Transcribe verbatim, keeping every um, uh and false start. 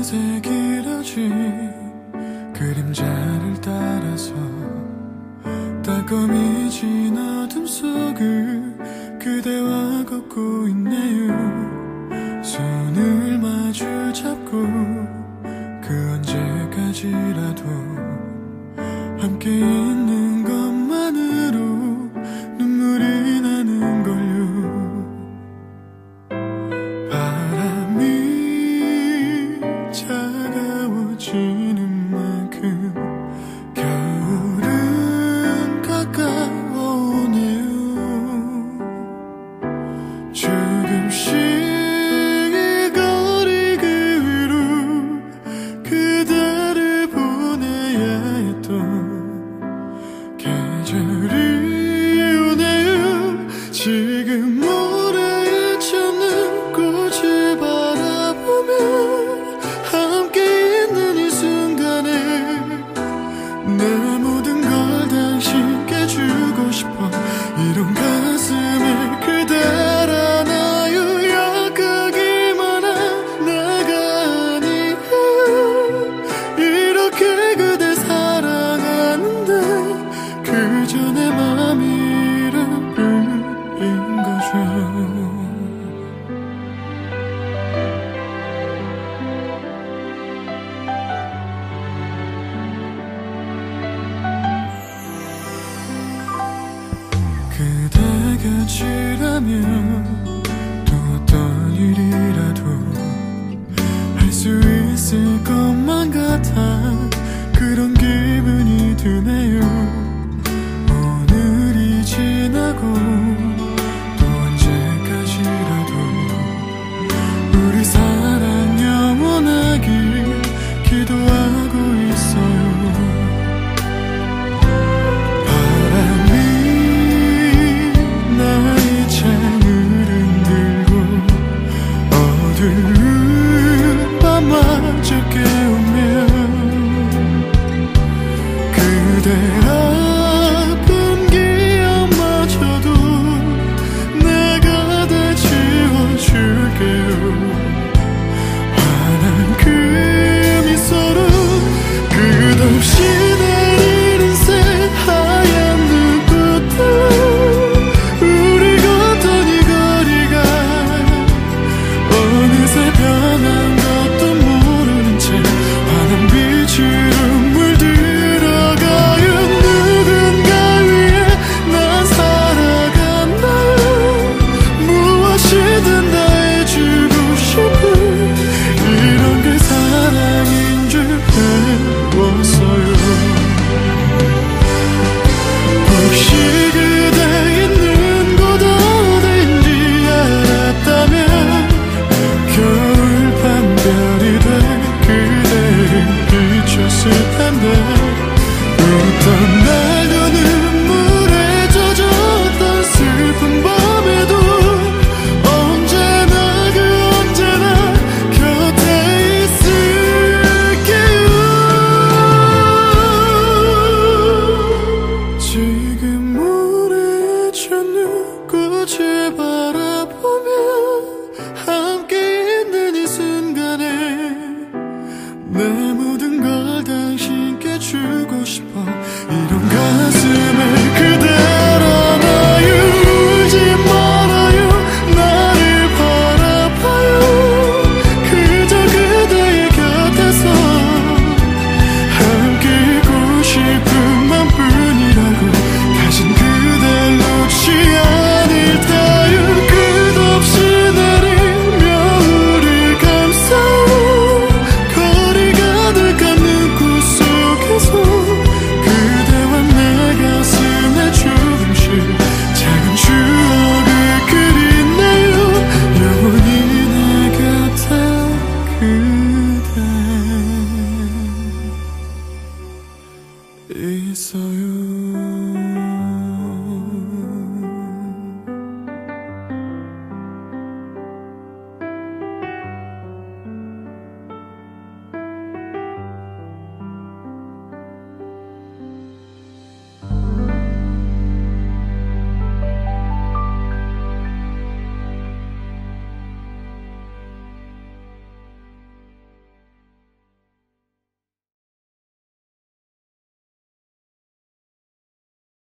밤새 길어진 그림자를 따라서 따끔해진 어둠 속을 그대와 걷고 있네요. 손을 마주 잡고 그 언제까지라도 함께 있는 것만으로 눈물이 나는 걸요. 바람이 차가워지는 만큼 겨울은 가까워오네요. 조금씩 이 거리 그 위로 그대를 보내야 했던 계절이 오네요. 지금 모래에 젖는 꽃을 바라보며 함께 있는 이 순간에 내 모든 걸 당신께 주고 싶어. 이런 가슴에 그댈 안아요. 약하기만 한 내가 아니에요. 이렇게 그댈 사랑하는데 그저 내 맘이란 뿐인 거죠. 그대 곁이라면 또 어떤 일이라도 할 수 있을 것만 같아 그런 기분이 드네요. 오늘이 지나고 또 언제까지라도 우리 사랑 영원하길 기도하고 있어요. 어두운 밤마저 깨우며 그대 아픈 기억마저도 내가 다 지워줄게요. 환한 그 미소로 끝없이 내리는 새하얀 눈꽃들 우리 걷던 이 거리가 어느새 변한 것도 모르는 채 환한 빛으로 물들어가요. 누군가 위해 난 살아간다요. 무엇이든 다 해주고 싶은 이런 게 사랑인 줄 배웠어요. 혹시 그대 있는 곳 어딘지 알았다면 겨울 밤별이 돼 그대를 비췄을 텐데 어떤 날도 눈물에 젖었던 슬픈 밤에도 언제나 그 언제나 곁에 있을게요. 지금 모래에 젖는 꽃을 바라보며 함께 있는 이 순간에 내 모든 걸 당신께 주고 싶어. 이런 가슴에 그댈 안아요. 울지 말아요. 나를 바라봐요. 그저 그대의 곁에서 함께 있고 싶은 맘뿐이라고 다신 그댈 놓지 않을 테요. 끝없이 내린 겨울을 감싸요. 거리 가득한 눈꽃 속에서 그대와 내 가슴에 조금씩 작은 추억을 그리네요. 영원히 내 곁에 그대 있어요.